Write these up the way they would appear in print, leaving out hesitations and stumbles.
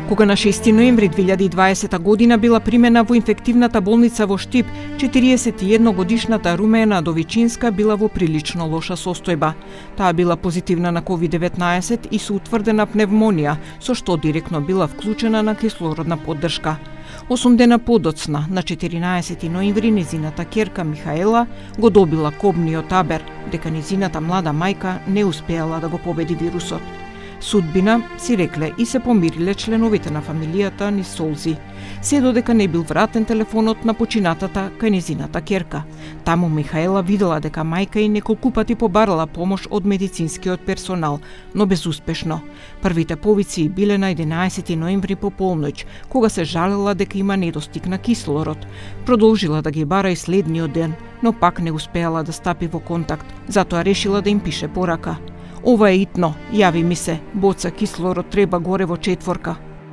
Кога на 6 ноември 2020 година била примена во инфективната болница во Штип, 41 годишната Румена Довичинска била во прилично лоша состојба. Таа била позитивна на COVID-19 и со утврдена пневмонија, со што директно била вклучена на кислородна поддршка. 8 дена подоцна, на 14 ноември, незината ќерка Михаела го добила кобниот абер, дека незината млада мајка не успеала да го победи вирусот. Судбина, си рекле и се помириле членовите на фамилијата низ солзи, се додека не бил вратен телефонот на починатата кај незината ќерка. Таму Михаела видела дека мајка и неколку пати побарала помош од медицинскиот персонал, но безуспешно. Првите повици биле на 11 ноември по полноќ, кога се жалела дека има недостиг на кислород. Продолжила да ги бара и следниот ден, но пак не успеала да стапи во контакт, затоа решила да им пише порака. Ова е итно, јави ми се, боца кислород треба горе во 4.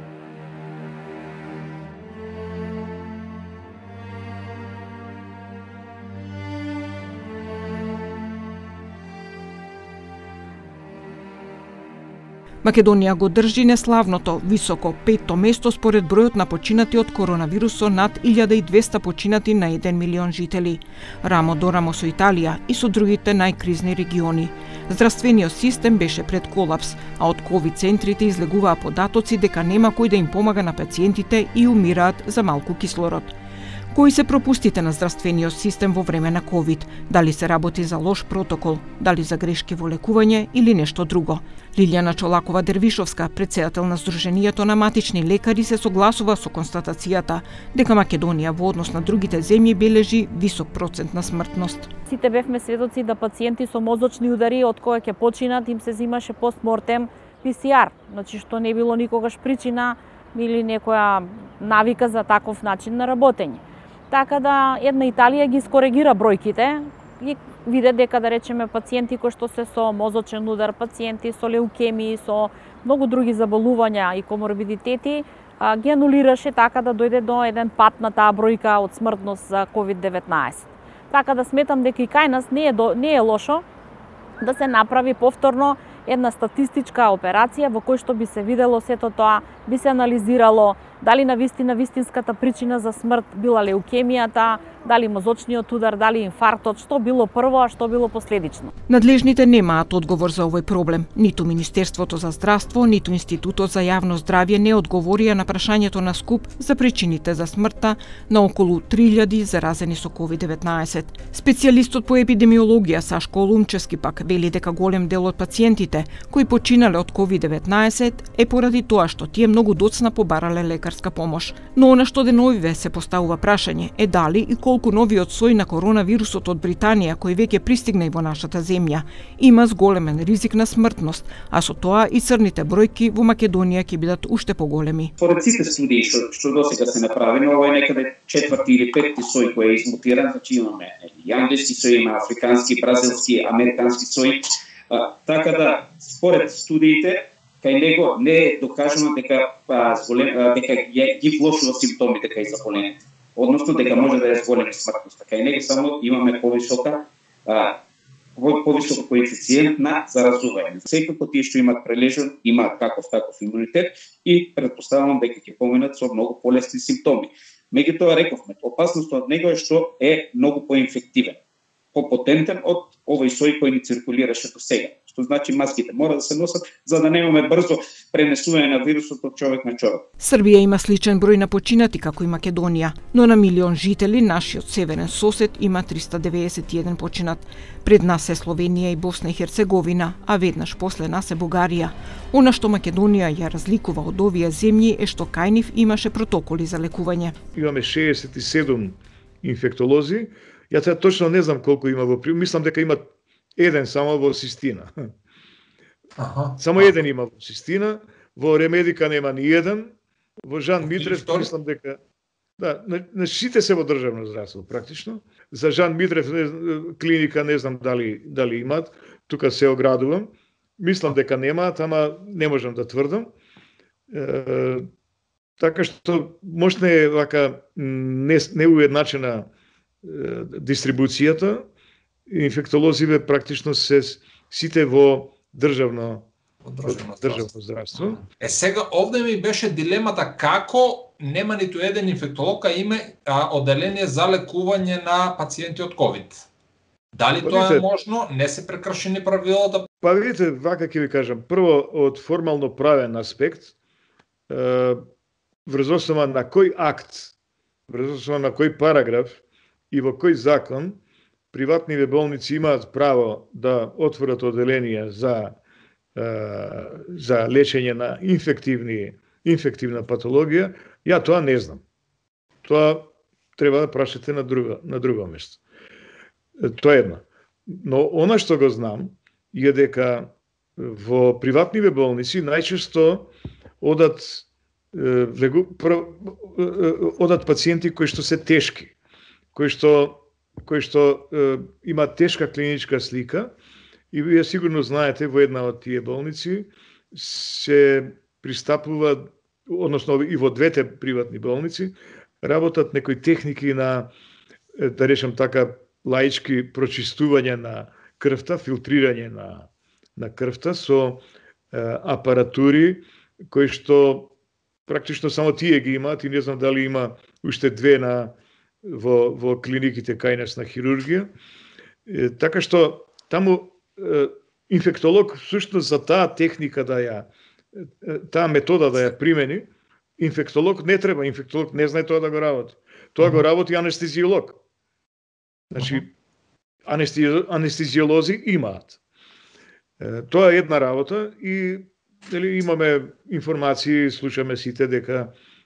Македонија го држи неславното, високо 5-то место според бројот на починати од коронавирус со над 1200 починати на 1 милион жители. Рамо до рамо со Италија и со другите најкризни региони. Здравствениот систем беше пред колапс, а од ковид центрите излегуваа податоци дека нема кој да им помага на пациентите и умираат за малку кислород. Кои се пропустите на здравствениот систем во време на ковид? Дали се работи за лош протокол, дали за грешки во лекување или нешто друго? Лилјана Чолакова-Дервишовска, председател на Сдруженијето на матични лекари, се согласува со констатацијата дека Македонија во однос на другите земји бележи висок процент на смртност. Сите бевме сведоци да пациенти со мозочни удари од кои ќе починат им се земаше постмортем PCR, значи што не било никогаш причина или некоја навика за таков начин на работење. Така да една Италија ги скоригира бројките и виде дека, да речеме, пациенти кои што се со мозочен удар, пациенти со леукемии, со многу други заболувања и коморбидитети, ги анулираше така да дојде до еден пат на таа бројка од смртност за COVID-19. Така да сметам дека и кај нас не е лошо да се направи повторно една статистичка операција во кој што би се видело сето тоа, би се анализирало дали на вистинската причина за смрт била леукемијата, дали мозочниот удар, дали инфарктот, што било прво, а што било последично. Надлежните немаат одговор за овој проблем. Ниту Министерството за здравство, ниту Институтот за јавно здравје не одговорија на прашањето на СКУП за причините за смртта на околу 3000 заразени со COVID-19. Специјалистот по епидемиологија Сашко Олумчевски пак вели дека голем дел од пациентите кои починале од COVID-19 е поради тоа што тие многу доцна побарале лекарска помош. Но она што деновиве се поставува прашање е дали и колку новиот сој на коронавирусот од Британија, кој веќе пристигна и во нашата земја, има зголемен ризик на смртност, а со тоа и црните бројки во Македонија ќе бидат уште поголеми. Според сите студии што досега се направени, ова е некаде 4-ти или 5-ти сој кој е измутиран, значи имаме јанdeски сој, има африкански, бразилски, американски сој. Така да, според студиите, кај него не е докажано дека ги влошува симптомите кај заболените, односно дека може да е зголема смртноста. Кај него само имаме повисок коефициент на заразување. Секако тие што имаат прележен имаат таков имунитет и претпоставувам дека ќе поминат со многу полесни симптоми. Меѓутоа рековме, опасноста од него е што е многу поинфективен, попотентен од овој сој кој ни циркулираше до сега. Што значи маските мора да се носат за да немаме брзо пренесување на вирусот од човек на човек. Србија има сличен број на починати како и Македонија, но на милион жители нашиот северен сосед има 391 починат. Пред нас е Словенија и Босна и Херцеговина, а веднаш после нас е Бугарија. Она што Македонија ја разликува од овие земји е што кај нив имаше протоколи за лекување. Имаме 67 инфектолози. Ја сега точно не знам колку има во мислам дека има еден само во Систина. Само еден има во Систина, во Ремедика нема ни еден, во Жан Митрев мислам дека на сите се во државно здравство практично. За Жан Митрев клиника не знам дали имаат, тука се оградувам. Мислам дека немаат, ама не можам да тврдам. Така што можна е вака неуедначена дистрибуцијата. Инфектолозиве практично се сите во државно државно здравство. Сега овде ми беше дилемата како нема ниту еден инфектолог, а има оделение за лекување на пациенти од COVID. Дали тоа е можно? Не се прекршени правилата? Па видите, вака ќе ви кажам. Прво, од формално правен аспект, врз основа на кој акт, врз основа на кој параграф и во кој закон приватниве болници имаат право да отворат оделенија за лечење на инфективна патологија, ја тоа не знам. Тоа треба да прашате на друго место. Тоа е едно. Но она што го знам е дека во приватниве болници најчесто одат пациенти кои што се тешки, кои што имаат тешка клиничка слика, и вие сигурно знаете во една од тие болници се пристапува, односно и во двете приватни болници работат некои техники на, да речем така, лаички прочистување на крвта, филтрирање на крвта со апаратури кои што практично само тие ги имаат и не знам дали има уште две во клиниките кај нас на хирургија. Така што таму инфектолог всушност за таа техника таа метода да ја примени, инфектолог не треба, инфектолог не знае тоа да го работи. Тоа го работи анестезиолог. Значи, анестезиолози имаат. Тоа е една работа и имаме информации, слушаме сите дека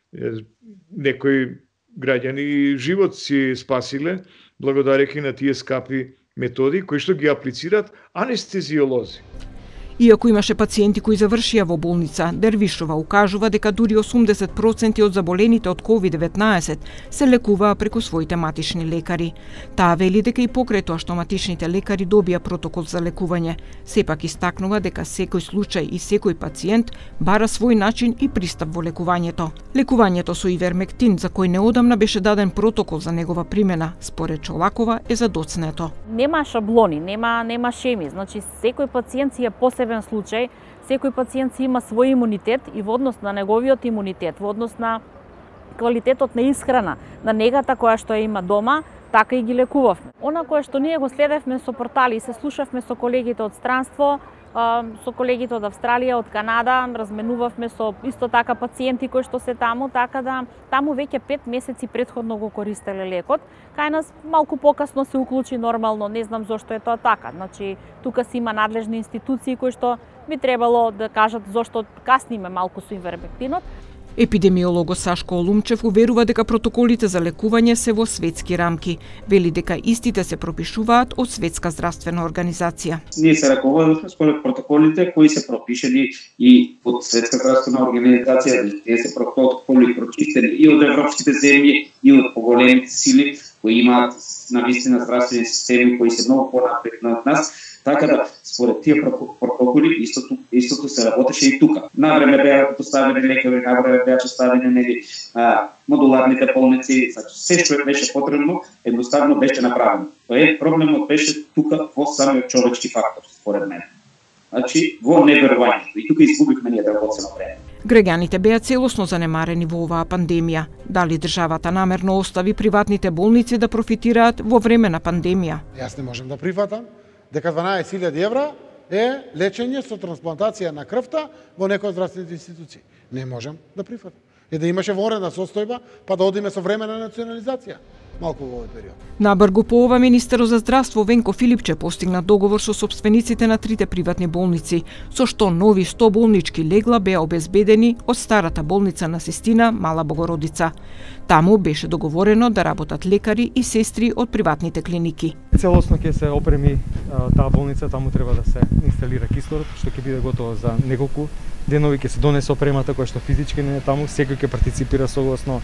некои граѓани живот си спасиле благодарејќи на тие скапи методи кои што ги аплицираат анестезиолози. Иако имаше пациенти кои завршија во болница, Дервишова укажува дека дури 80% од заболените од COVID-19 се лекуваа преку своите матични лекари. Таа вели дека и покрај тоа што матичните лекари добија протокол за лекување, сепак истакнува дека секој случај и секој пациент бара свој начин и пристап во лекувањето. Лекувањето со ивермектин, за кој неодамна беше даден протокол за негова примена, според Чолакова е задоцнето. Нема шаблони, нема шеми, значи секој пациент си е посебен случај, секој пациент си има свој имунитет и во однос на неговиот имунитет, во однос на квалитетот на исхрана, на негата која што ја има дома, така и ги лекувавме. Она кое што ние го следевме со портали и се слушавме со колегите од странство, со колегите од Австралија, од Канада, разменувавме со исто така пациенти кои што се таму, така да таму веќе 5 месеци претходно го користеле лекот. Кај нас малку покасно се уклучи нормално, не знам зошто е тоа така. Значи, тука си има надлежни институции кои што би требало да кажат зошто касниме малку со ивермектинот. Епидемиологот Сашко Олумчев уверува дека протоколите за лекување се во светски рамки. Вели дека истите се пропишуваат од Светска здравствена организација. Ние се раководиме според протоколите кои се пропишени и од Светска здравствена организација, тие се протоколи прочистени и од европските земји и од поголемите сили кои имаат навистина здравствени системи кои се многу понапред од нас. Така да, според тие протоколи, истото се работеше и тука. Навреме беа поставени лекари, навреме беа поставени модуларните болници, се што беше потребно, едноставно беше направено. Проблемот беше тука во самиот човечки фактор, според мене. Значи, во неверувањето. И тука изгубивме ние драгоцено време. Граѓаните беа целосно занемарени во оваа пандемија. Дали државата намерно остави приватните болници да профитираат во време на пандемија? Јас не можам да прифатам дека 12.000 евра е лечење со трансплантација на крвта во некој од здравствените институции. Не можам да прифатам. И да имаше вонредна состојба, па да одиме со времена национализација. Малку во овој период. Набргу по ова, министерот за здравство Венко Филипче постигна договор со сопствениците на 3 приватни болници, со што нови 100 болнички легла беа обезбедени од старата болница на Систина, Мала Богородица. Таму беше договорено да работат лекари и сестри од приватните клиники. Целосно ќе се опреми таа болница, таму треба да се инсталира кислород, што ќе биде готово за неколку денови, ќе се донесе опремата која што физички не е таму, секој ќе партиципира согласно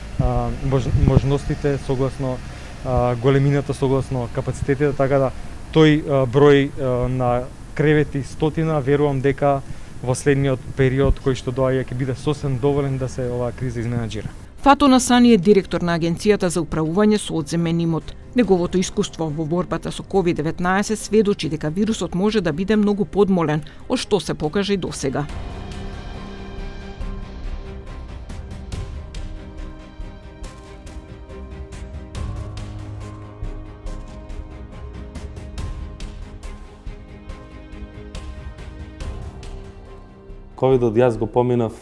можностите, согласно големината, согласно капацитетите, така да тој број на кревети 100, верувам дека во следниот период кој што доаѓа ќе биде сосем доволен да се оваа криза изменаџира. Фато Насани е директор на Агенцијата за управување со одземен имот. Неговото искуство во борбата со COVID-19 сведочи дека вирусот може да биде многу подмолен, од што се покажа и досега. Ковидот јас го поминав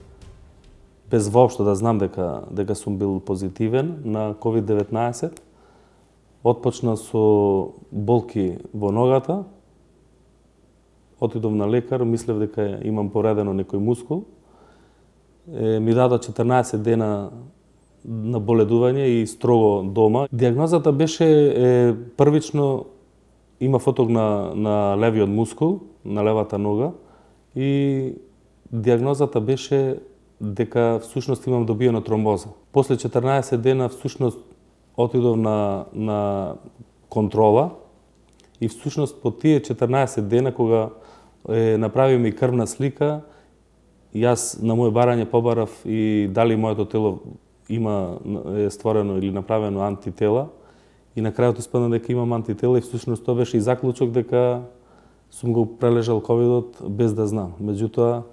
без воопшто да знам дека сум бил позитивен на COVID-19. Отпочна со болки во ногата. Отидов на лекар, мислев дека имам поредено некој мускул. Ми дадо 14 дена на боледување и строго дома. Диагнозата беше првично има фотог на левиот мускул, на левата нога и диагнозата беше дека всушност имам добиена тромбоза. После 14 дена всушност отидов на контрола и всушност по тие 14 дена кога направиме и крвна слика, јас на моје барање побарав и дали моето тело има створено или направено антитела и на крајот испадна дека имам антитела и всушност тоа беше и заклучок дека сум го прележал ковидот без да знам. Меѓутоа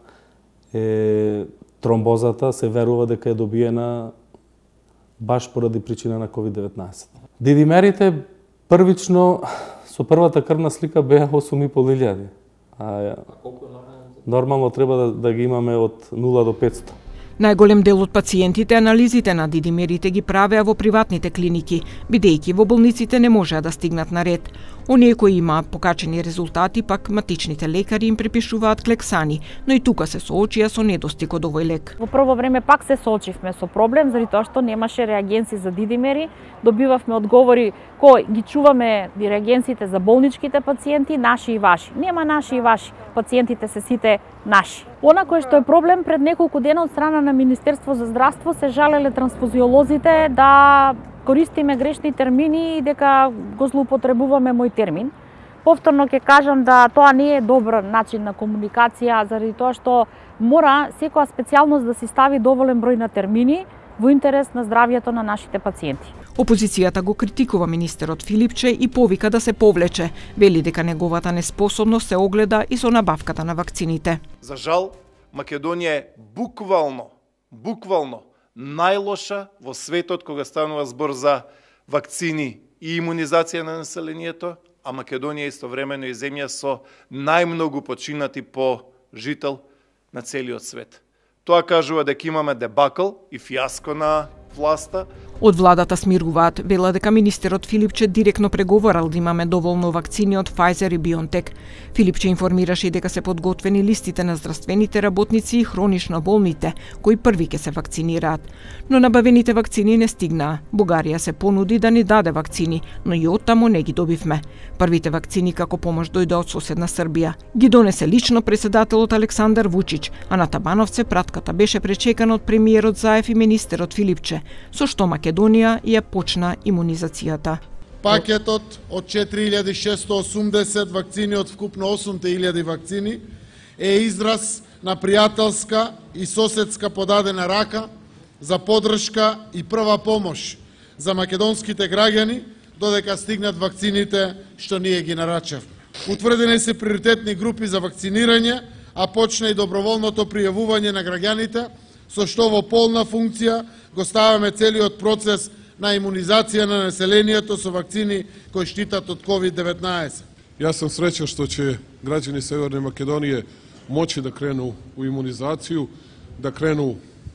тромбозата се верува дека е добиена баш поради причина на COVID-19. Дидимерите првично со првата крвна слика беа 8.500. А колку е нормално треба да ги имаме од 0 до 500. Најголем дел од пациентите анализите на дидимерите ги правеа во приватните клиники, бидејќи во болниците не можеа да стигнат на ред. Оние кои имаат покачени резултати, пак матичните лекари им препишуваат клексани, но и тука се соочија со недостиг од овој лек. Во прво време пак се соочивме со проблем, заради тоа што немаше реагенци за дидимери. Добивавме одговори кои ги чуваме реагенците за болничките пациенти, наши и ваши. Нема наши и ваши, пациентите се сите наши. Она кое што е проблем, пред неколку дена од страна на Министерство за здравство се жалеле трансфузиолозите да користиме грешни термини и дека го злоупотребуваме мој термин. Повторно ќе кажам да тоа не е добар начин на комуникација, заради тоа што мора секоја специјалност да си стави доволен број на термини во интерес на здравјето на нашите пациенти. Опозицијата го критикува министерот Филипче и повика да се повлече. Вели дека неговата неспособност се огледа и со набавката на вакцините. За жал, Македонија е буквално најлоша во светот кога станува збор за вакцини и имунизација на населението, а Македонија истовремено е земја со најмногу починати по жител на целиот свет. Тоа кажува дека имаме дебакл и фиаско на власта. Од владата смируваат, вела дека министерот Филипче директно преговарал да имаме доволно вакцини од Pfizer и BioNTech. Филипче информираше и дека се подготвени листите на здравствените работници и хронично болните, кои први ќе се вакцинираат. Но набавените вакцини не стигнаа. Бугарија се понуди да ни даде вакцини, но и оттаму не ги добивме. Првите вакцини како помош дојде од соседна Србија. Ги донесе лично председателот Александар Вучич, а на Табановце пратката беше пречекана од премиерот Заев и министерот Филипче, со што Македонија ја почна имунизацијата. Пакетот од 4680 вакцини од вкупно 8000 вакцини е израз на пријателска и соседска подадена рака за поддршка и прва помош за македонските граѓани додека стигнат вакцините што ние ги нарачавме. Утврдени се приоритетни групи за вакцинирање, а почна и доброволното пријавување на граѓаните, со што во полна функција го ставаме целиот процес на имунизација на населението со вакцини кои штитат од COVID-19. Јас сум среќен што ќе граѓани Северне Македонија моći да крену у имунизацију, да крену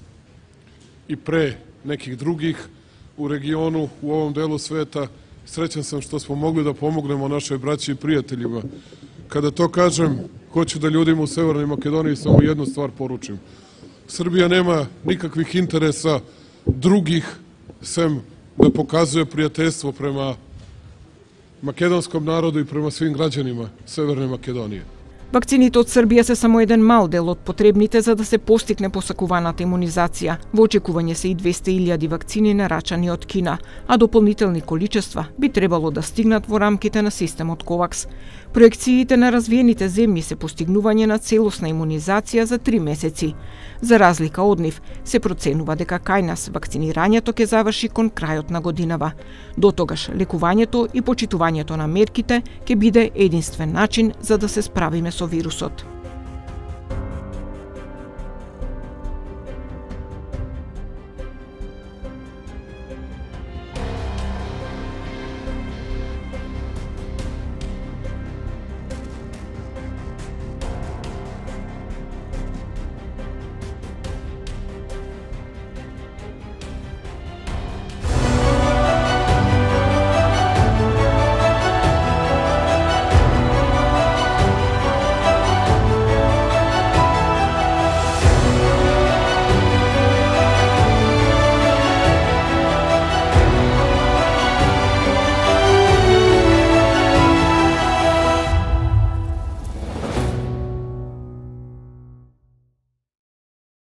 и пре неких других у региону, у овом делу света. Среќен сам што смо могли да помогнемо нашој браќи и пријателjima. Kada to kažem, hoću da ljudima u Severnoj Makedoniji samo jednu stvar poručim. Srbija nema nikakvih interesa drugih, sem da pokazuje prijateljstvo prema makedonskom narodu i prema svim građanima Severne Makedonije. Вакцините од Србија се само еден мал дел од потребните за да се постигне посакуваната имунизација. Во очекување се и 200.000 вакцини нарачани од Кина, а дополнителни количества би требало да стигнат во рамките на системот COVAX. Проекциите на развиените земји се постигнување на целосна имунизација за 3 месеци. За разлика од нив, се проценува дека кај нас вакцинирањето ќе заврши кон крајот на годинава. До тогаш, лекувањето и почитувањето на мерките ќе биде единствен начин за да се справиме со вирусот.